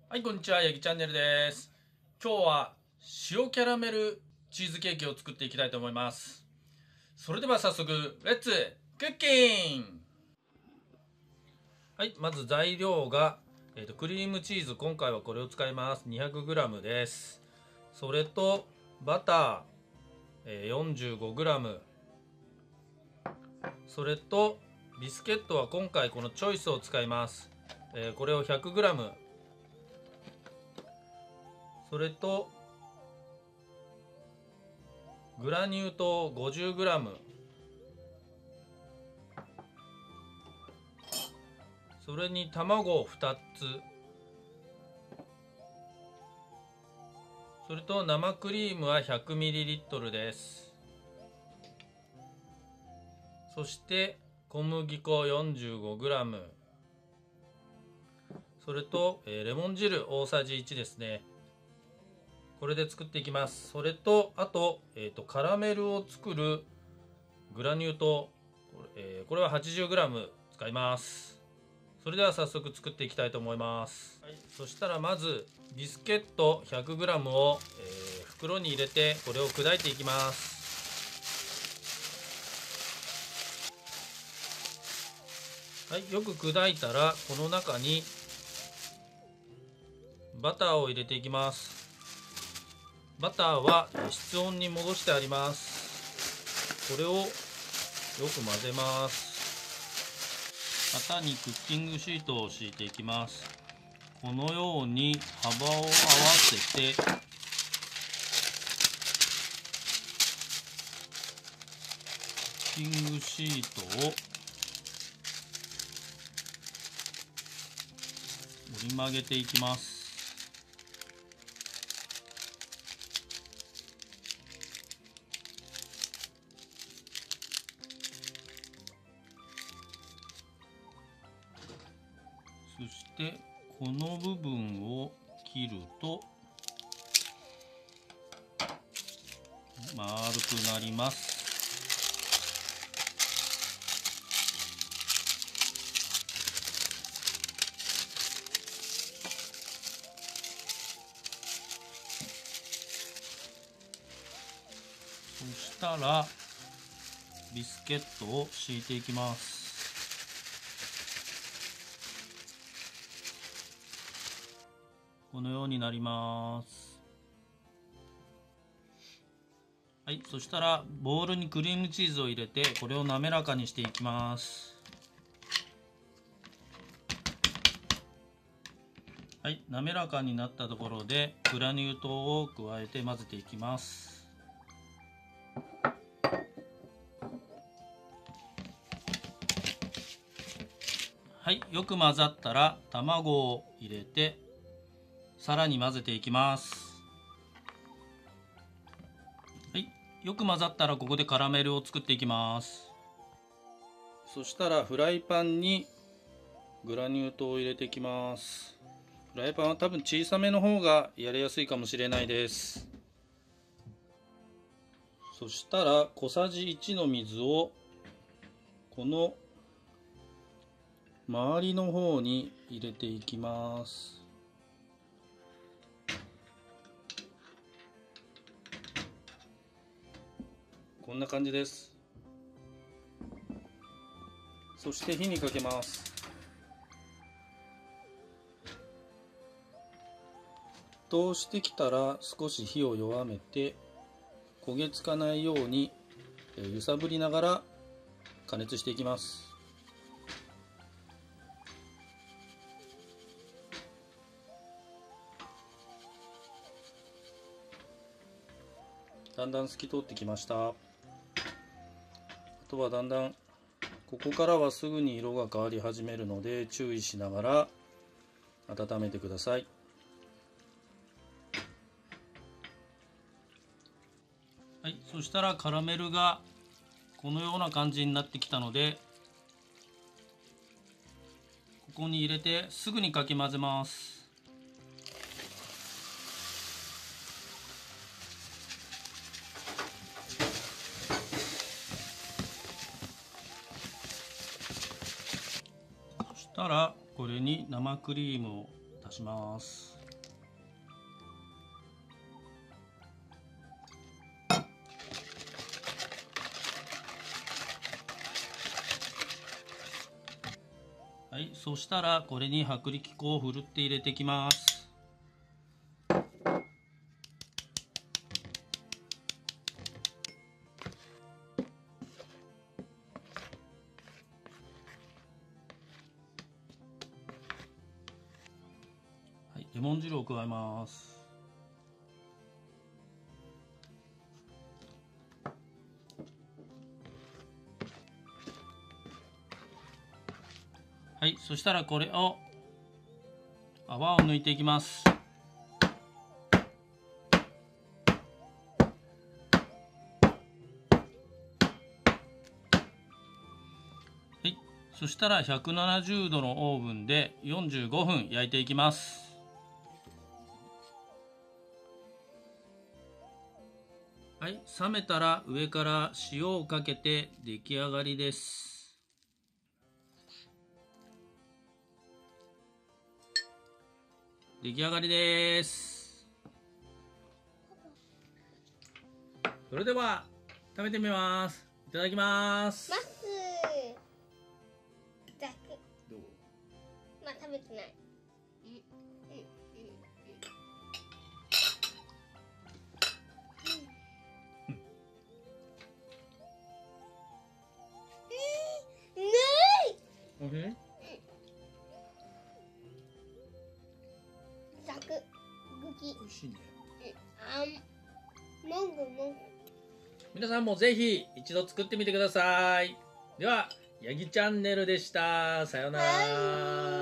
はい、こんにちは、ヤギチャンネルです。今日は塩キャラメルチーズケーキを作っていきたいと思います。それでは早速、レッツクッキング。はい、まず材料が、クリームチーズ、今回はこれを使います。200g です。それとバター、45g。それとビスケットは今回このチョイスを使います。これを 100g。それとグラニュー糖 50g。 それに卵2つ。それと生クリームは 100ml です。そして小麦粉 45g。 それとレモン汁大さじ1ですね。これで作っていきます。それとあと、カラメルを作るグラニュー糖、これは 80g 使います。それでは早速作っていきたいと思います。はい、そしたらまずビスケット 100g を、袋に入れてこれを砕いていきます。はい、よく砕いたらこの中にバターを入れていきます。バターは室温に戻してあります。これをよく混ぜます。型にクッキングシートを敷いていきます。このように幅を合わせてクッキングシートを折り曲げていきます。そしてこの部分を切ると丸くなります。そしたらビスケットを敷いていきます。このようになります。はい、そしたらボウルにクリームチーズを入れてこれを滑らかにしていきます。はい、滑らかになったところでグラニュー糖を加えて混ぜていきます。はい、よく混ざったら卵を入れてさらに混ぜていきます。はい、よく混ざったらここでカラメルを作っていきます。そしたらフライパンにグラニュー糖を入れていきます。フライパンは多分小さめの方がやりやすいかもしれないです。そしたら小さじ1の水をこの周りの方に入れていきます。こんな感じです。そして火にかけます。沸騰してきたら少し火を弱めて焦げつかないように揺さぶりながら加熱していきます。だんだん透き通ってきました。あとはだんだんここからはすぐに色が変わり始めるので注意しながら温めてください。はい、そしたらカラメルがこのような感じになってきたのでここに入れてすぐにかき混ぜます。そしたらこれに生クリームを足します。 はい、そしたらこれに薄力粉をふるって入れていきます。はい、レモン汁を加えます。はい、そしたらこれを泡を抜いていきます。はい、そしたら170度のオーブンで45分焼いていきます。はい、冷めたら上から塩をかけて出来上がりです。出来上がりです。それでは食べてみます。いただきます。 ざく。 どう？ まあ食べてない。 おいしい？ ざく。ぐき。 おいしいね。 もぐもぐ。 皆さんもぜひ一度作ってみてください。では、ヤギチャンネルでした。さようなら。